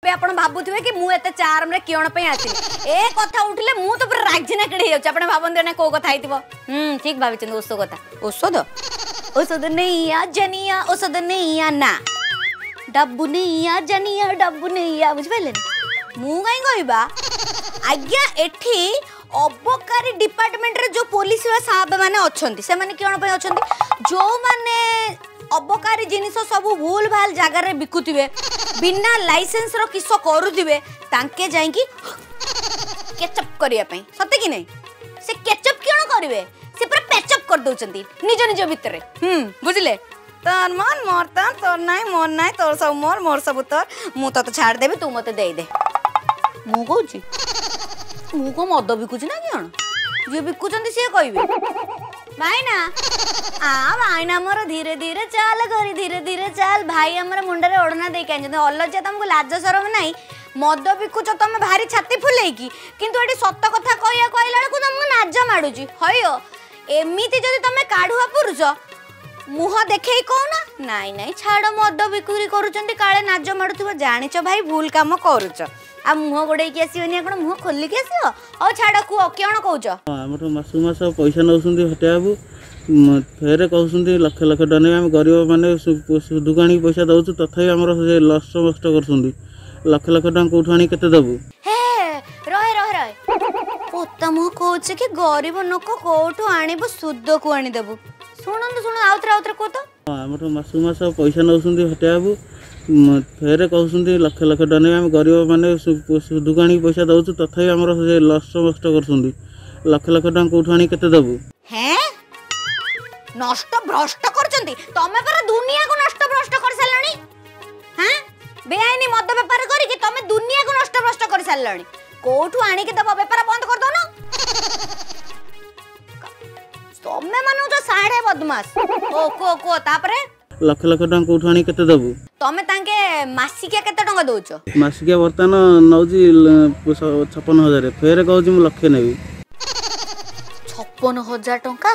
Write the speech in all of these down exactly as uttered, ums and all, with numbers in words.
आपे आपण भाबुथिबे कि मु एते चार्म रे कियण पे आसी ए कथा उठले मु तो पूरा रागजिना केड़ी जाउ आपण भाबन देना को कथा आइतिबो हम ठीक भाबी चंद ओसो कथा औषध औषध नहीं आ जनिया औषध नहीं आ ना डब्बू नहीं आ जनिया डब्बू नहीं आ बुझ पाले मु काई कहबा आज्ञा एठी अबकारी डिपार्टमेंट रे जो पुलिस साहब माने अछंती से माने कियण पे अछंती जो माने अबकारी जिनिस सब भूल भाल जगह रे बिकुथिबे बिना लाइसेंस रो किसो करूथिबे तांके जाई कि केचप करिया पई सते कि नहीं से केचप कियण करिवे से पूरा पेचप कर दउचंती निज निज भितरे हम बुझले तोर मन मोर तन तोर नाय मोर नाय तोर सब मोर मोर सब तोर मु तो छाड़ देबी तू मते दे दे मु कहूची मु को मद बिकुची ना कियण जे बिकुचंती से कहबे भाईना आ भाईना मोर धीरे धीरे चाल करी धीरे धीरे चाल भाई हमर मुंडे रे ओढ़ना दे के अलज्जा तुमको लाज शरम नहीं मद बिकुच तुम भारी छाती फुले की किंतु एटी सत कथा कहया कहला को तुमको नाज माडुची हयो एमिति जदी तुम काढुआ पुरुष मुह देखेई कोना नाई नाई छाड़ मद बिकुरी करूचंती काळे नाज माडुथबो जानिचो भाई भूल काम करूच आ मुह गोडे की आसीबनी आपण मुह खोली के आसीओ ओ छाड़ को केण कहूच हमर मासु मास पैसा नउसंती हटाबू फेरे कहउसंती लाख लाख टने हम गरीब माने दुकानी पैसा दउछु तथाई हमर लस मस्त करसंती लाख लाख टन कोठु आनी केते दबु हे रहे रहे रहे पोता मुह कहूच कि गरीब नको कोठु आनीबो शुद्ध को आनी देबु सुनंदु सुन आउतरा आउतरा को तो हमर मासु मास पैसा नउसंती हटाबू फेरे कहउसंती लाख लाख टने हम गरीब माने दुकानी पैसा दउछु तथाई हमर लस मस्त करसंती लाख लाख टन कोठु आनी केते दबु हैं नष्ट भ्रष्ट करचंती तमे पर दुनिया को नष्ट भ्रष्ट कर सालणी हैं बेआईनी मद व्यापार करी कि तमे दुनिया को नष्ट भ्रष्ट कर सालणी कोठु आनी के दबा व्यापार बंद कर दो ना तमे मानु तो साढ़े बदमाश ओ को को तापरे लाख लाख टन कोठु आनी केते दबु तमे तांके मासिकिया केते टंका दोचो मासिकिया वर्तमान नौजी छप्पन हजार फेरे कहूची मु लक्षे नेबी छप्पन हजार टंका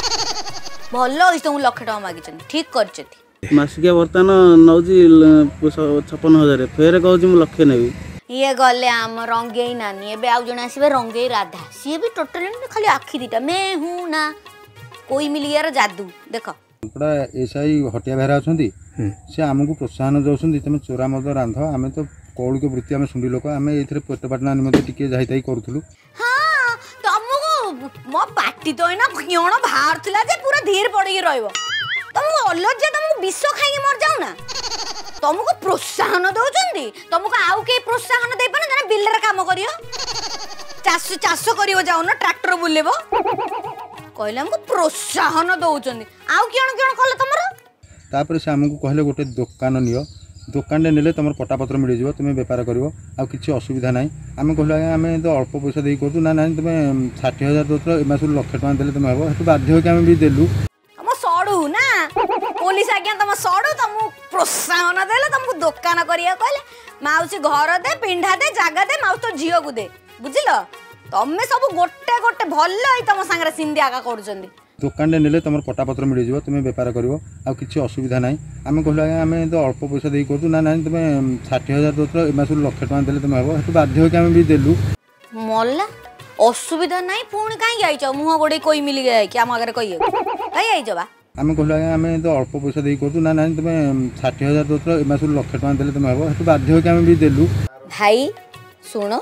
भल होई तो लक्ष टका मागिचन ठीक करचती मासिकिया वर्तमान नौजी छप्पन हजार फेरे कहूची मु लक्षे नेबी ये गले आम रंगेई नानी एबे आउ जण आसीबे रंगेई राधा सी भी टोटली खाली आखी दीटा मैं हूं ना कोई मिलियार जादू देख पड़ा एसआई हटिया बेहरा अछंती से आमको प्रोत्साहन दउछंती तमे चोरा मद रांध आमे तो कौलिक वृत्ति आमे सुंडी लोक आमे एथरे पेट पाटना निमते टिके जाहिताई करथुलु हां तमको मो पाटी तो ना कियण बाहर थिला जे पूरा धीर पड़ी रहइबो तमको अलज्जा तमको विष खाई मर जाऊ ना तमको प्रोत्साहन दउछंती तमको आउ के प्रोत्साहन दे पना जना बिल रे काम करियो चास चास करियो जाऊ ना ट्रैक्टर बुलेबो कहले हमको प्रोत्साहन दउछंती आउ कियण कियण कल तमरो तापर से हमको कहले गोटे दुकान नियो दुकान ने नेले तुम पटापत्र मिल जाव तुम बेपार कर किसी असुविधा ना आम कहलु आम तो अल्प पैसा दे करूँ ना ना तुम षाठी हजार दौर एमास लक्ष टाँग देते तुम हम से बाध्य आम भी देलु तुम सड़ू ना पुलिस आज्ञा तुम सड़ू तुमको प्रोत्साहन देले तुमको दुकान करिया कहले माउसी घर दे पिंढा दे जागा दे माउस तो झील को दे बुझिल तमें सब गोटे गोटे भल तुम सांगे सिंधी आगा कर दुकान ने नेले तुम पटापत्र मिल जाव तुम बेपार कर किसी असुविधा ना आम कहलु आम तो अल्प पैसा दे करूँ ना ना तुम षाठी हजार दौर एमास लक्ष टाँग देते तुम हम से बाध्य आम भी देलु मल्ला असुविधा ना पुणी कहीं आईच मुह गोड़े कोई मिल गया कि आम आगे कही कहीं आईच बा आम कहलु आम तो अल्प पैसा दे करूँ ना ना तुम षाठी हजार दौर एमास लक्ष टाँग देते तुम हम से बाध्य आम भी देलु भाई शुण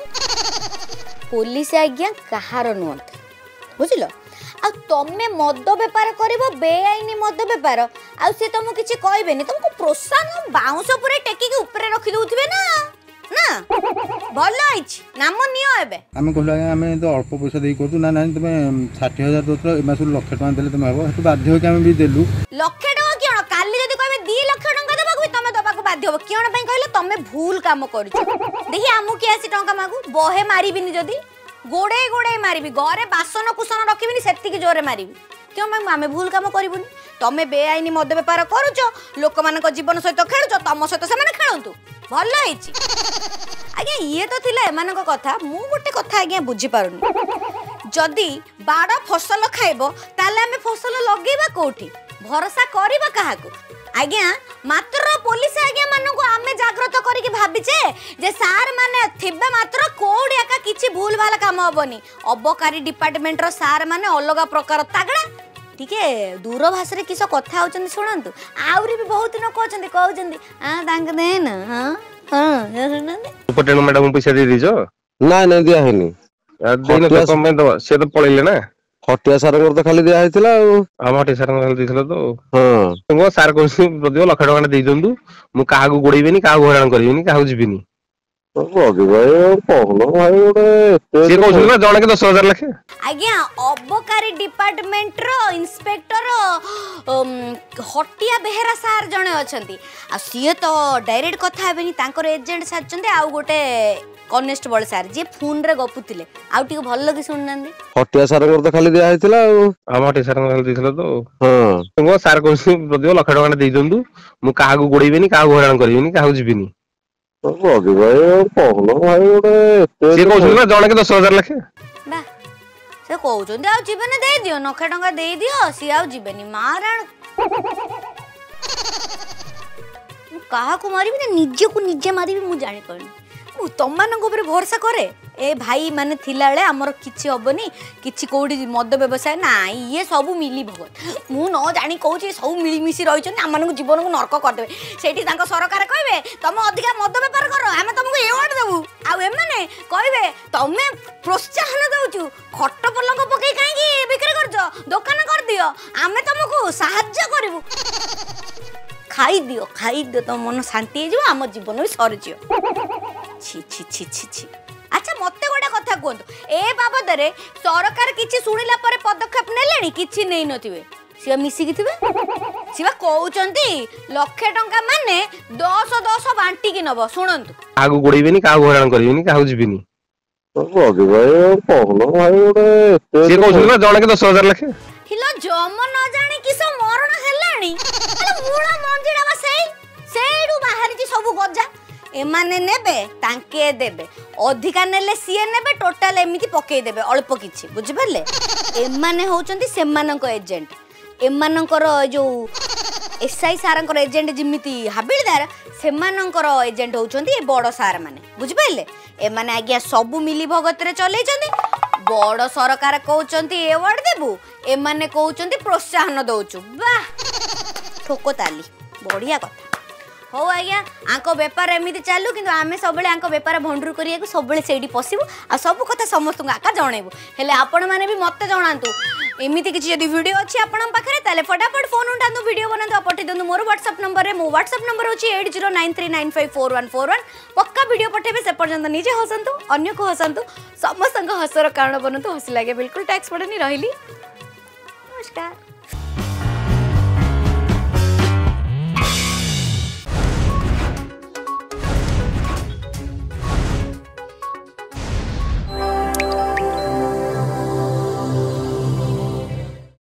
पुलिस आज्ञा कहार नुहत बुझिल आ तमे मद बेपार करिवो बेआईनी मद बेपार आ से तुमको किछि कहबेनी तुमको प्रोत्साहन बाउंस पूरे टेकी के ऊपर रखि दउथिबे ना ना भल आइछ नाम नियो एबे आम कहलु आम तो अल्प पैसा दे करूँ ना ना तुम षाठी हजार दौर एमास लक्ष टाँग देते तुम हम से बाध्य आम भी देलु लक्ष टका कियण काली जदी कहबे दो लाख टका देबाक तमे दबाक बाध्य हो कियण पई कहले तमे भूल काम करछ देखि आमु के आसी टका मागु बहे मारिबिनी जदी गोड़े गोड़े मारिबी घरे बासन कुसन रखिबिनी सेतिकी जोरे मारिबी क्यों मैं आमे भूल काम करिबुनी तमे बेआईनी मद बेपार करूछ लोक मानक जीवन सहित खेलुछ तम सहित से माने खेलंतु भल आइछि आज्ञा ये तो थिला एमानक कथा मु गोटे कथा आज्ञा बुझी पारुनी जदी बाड़ फसल खाइबो ताले आमे फसल लगेबा कोठी भरोसा करिबा काहाकू आज्ञा मात्र पुलिस आज्ञा मानू आमे जागृत करिके भाबिचे जे सार माने थिबे मात्र कोडी एका किछि भूल भाल काम हबनी अबकारी डिपार्टमेंट रो सार माने अलग प्रकार तागड़ा ठीक है दूर भाषा रे किस कथा होचंदी सुनंतु आउरी भी बहुत न कहचंदी कहचंदी आ तांग देन हां हां सुनंदी पटेल मैडम पैसा दे दीजो ना ना दिया हैनी देन तो कम में दवा से तो पळैले ना हटिया सार तो खाली दिया हैतिला हम हटिया सार खाली दिथलो तो हां तुमको सार कोसी प्रति लाख टका दे दंतु मु काहा को गोड़ेबेनी काहा को हैरान करबेनी काहा को जीबेनी रवि भाई कहलो भाई ओडे से कहू ना जण के दस हजार लाख आज्ञा अबकारी डिपार्टमेंट रो इंस्पेक्टर हटिया बेहेरा सार जणे अछंती आ सिए तो डायरेक्ट कथा हेबेनी तांकर एजेंट साचंती आ गोटे कॉन्स्टेबल सार जे फोन रे गपुतिले आ टिक भल लगे सुननांदी हटिया सार तो खाली दिया हैतिला हम हटिया सार खाली दिथलो तो हां तुमको सार कोसी प्रति लाख टका दे दंतु मु काहा को गोड़ेबेनी काहा को हैरान करबेनी काहा को जीबेनी रवि भाई कहलो भाई ओडे से कहू ना जण के दस हजार लाख बा से कहउचंदी आ जीवन दे दियो नखे टंका दे दियो सी आ जीवनी मारण काहा को मारिबी ना निजे को निजे मारिबी मु जानि पड़नी मु तममान ऊपर भरोसा करे ए भाई माने थिला बेले हमर किछि हबनी किछि कोडी मद व्यवसाय ना ये सब मिली भगत मु न जानी कहूची सब मिली मिसी रही छन हमन जीवन को नरक कर देबे सेठी तांको सरकार कहबे तुम अधिका मद व्यापार करो हम तुमको एवार्ड देबू आ एमाने कहबे तमे प्रोत्साहन दउचू खट पलंग पकई काई की बिक्री करजो दुकान कर दियो हमें तुमको सहायता करबू खाई दियो खाई दियो तो मन शांति हे जो हम जीवन भी सर जियो छी छी छी छी छी अच्छा मते गोटे कथा कहतु ए बाबद रे सरकार किछि सुनिला परे पदक्षेप नेलेनी किछि नै नथिबे सिया मिसी किथिबे सिवा कहउचंती लक्षे टंका माने दस दस बांटी कि नबो सुनंतु आगु गोड़ेबेनी काहा को हैरान करबेनी काहा को जीबेनी रवि भाई कहलो भाई ओडे से कहू ना जण के दस हजार लाख हिलो जम न जानी किस मरण हेलानी अरे मुळा मंजिरा बसई सेडू बाहरी जी सब गजा एमाने नेबे तांके देबे अधिका नेले सीए नेबे टोटल एमिति पकेई देबे अल्प किछि बुझि परले एमाने होचंती सेमानक एजेंट एमानकर जो एसआई सारंकर एजेंट जिमिति हाबिलदार सेमानकर एजेंट होचंती ए बड़ सार माने बुझि परले एमाने आज्ञा सब मिली भगत रे चलै चंदी बड़ सरकार कहउचंती एवार्ड देबू एमाने कहउचंती प्रोत्साहन दउचू वाह ठोको ताली बढ़िया कथा हो आज्ञा आंको बेपार एमिति चालू किंतु आमे सबले आंको बेपार भंडुर करिया को सबले सेडी पसिबू आ सब कथा समस्त आका जणेबू हेले आपण माने भी मते जणांतु एमिति किछि यदि वीडियो अछि आपण पाखरे ताले फटाफट फोन उठांतु वीडियो बनांतु पठि दंतु मोर व्हाट्सएप नंबर रे मो व्हाट्सएप नंबर अछि eight zero nine three nine five four one four one पक्का वीडियो पठेबे से पर्यंत निजे हसंतु अन्य को हसंतु समस्त हसर कारण बनंतु हसी लागे बिल्कुल टैक्स पड़नी रहिली नमस्कार।